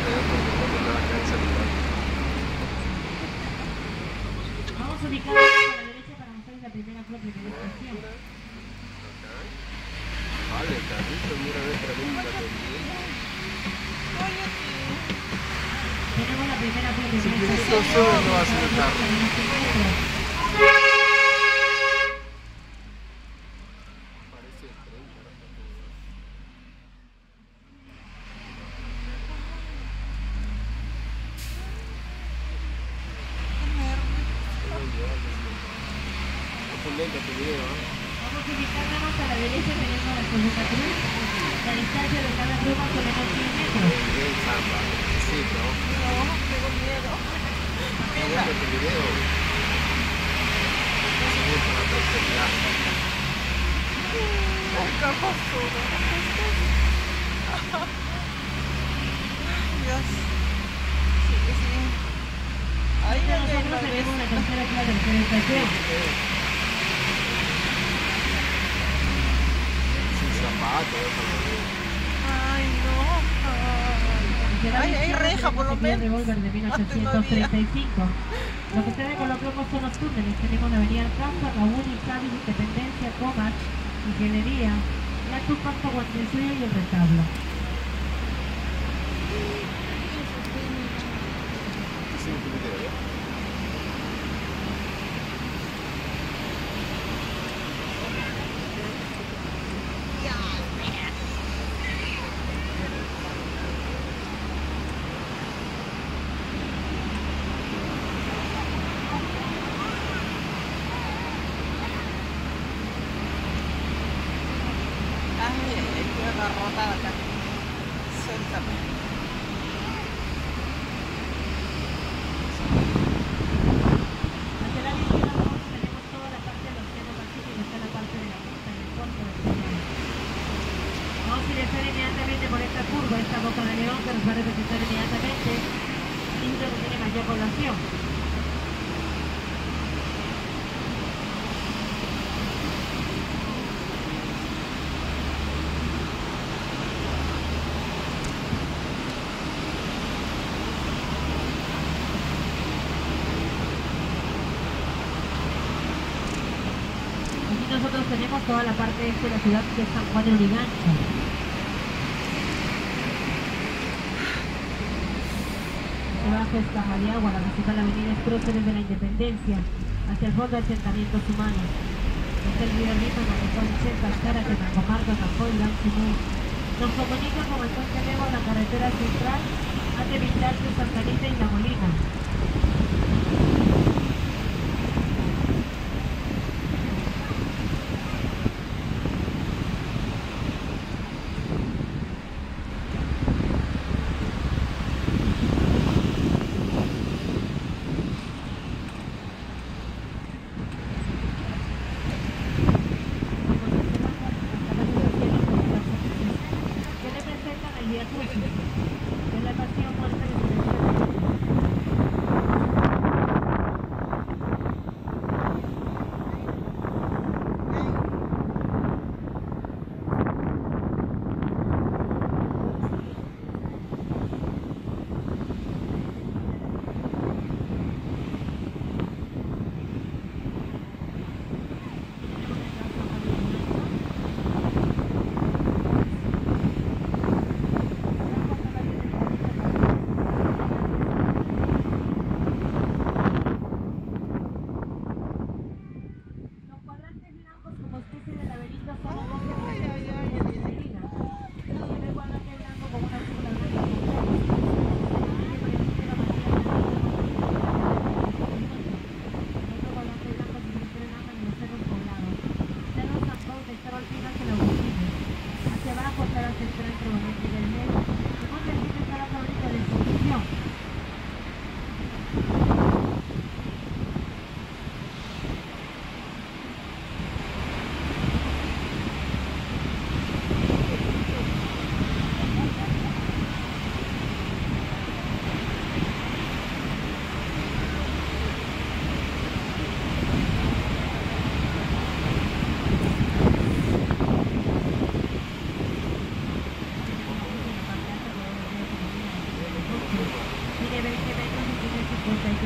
porque no me va a caer el celular. Vamos a ubicarnos a la derecha para mostrarles la primera flor de la estación. Vale, carrito, mira, ve, tremenda Tenemos la primera flor de la si estación. Quinito sube, no va a ser el carro. Parece el tren, carajo. Es lento tu video, ¿eh? Vamos a ubicarnos a la derecha, tenemos la Columna Cruz. La distancia de cada cruz más o menos 100 metros. Bien, samba. Sí, ¿no? No, tengo miedo. Qué bueno tu video. Se gusta la prosperidad. ¿Qué pasó? Dios. Sigue, sigue. Ay, Ahorita ya me nosotros tenemos la tercera flor de la estación. Sin zapato, déjalo. Ay, no. Ay, hay reja por lo menos. Revólver de 1835. Lo que se ve con los blocos son los túneles. Tenemos la avenida Alcázar, Raúl, Cádiz, Independencia, Comas, Ingeniería, la Tupac, Guantensuyo y el retablo. Sí, tu video, ¿ya? Ay, estoy agarrotada acá. Suéltame. Hacia la izquierda tenemos toda la parte del Océano Pacífico, está la parte de la costa del puerto de Peña. Vamos a ingresar inmediatamente por esta curva, esta boca de león que nos va a representar inmediatamente el distrito que tiene mayor población. Aquí nosotros tenemos toda la parte este de la ciudad de San Juan de Lurigancho. Debajo está Maliagua, la principal avenida es Próceres de la Independencia, hacia el fondo asentamientos humanos. Está el río Líbano, que son Chetas, Zárate, Mancomarca, Campoy, Lanchimú. Nos comunica con el puente Lego la carretera central ante Vintage, Santa Rita y La Molina. Que representan el Vía Crucis, que es la pasión muerte de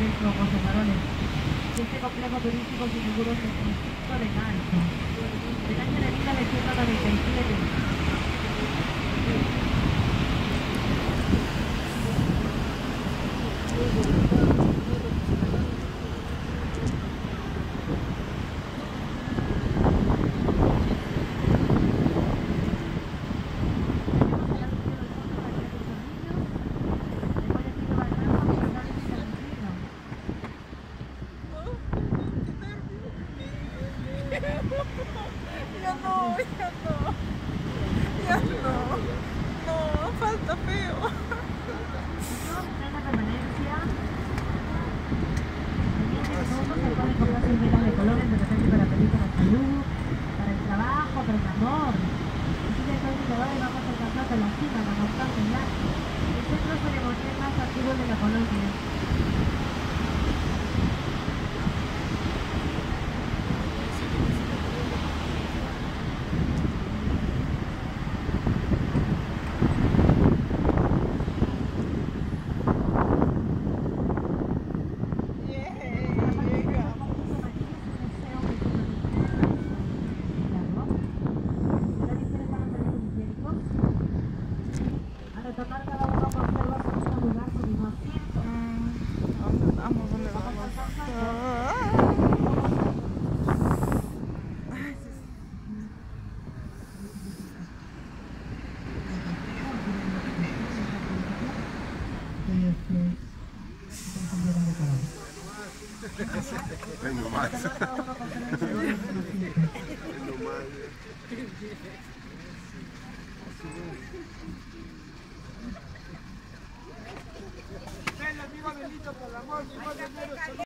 Lorenzo José Faroles. Y este complejo turístico se inauguró en el 5 de marzo del año de 1997. Ya no, ya no. Ya no. No, falta feo. Una permanencia. Se puede comprar miles de colores de repente para películas de salud, para el trabajo, para el amor. Así que soy y vamos a alcanzar a la cima, la montaña, el centro ceremonial más antiguo de la colonia. Retomar cada uno conserva su mismo lugar, su mismo asiento. ¿Dónde vamos? ¿Dónde vamos? Ay, sí. Es nomás. Ven, viva bendito por el amor, viva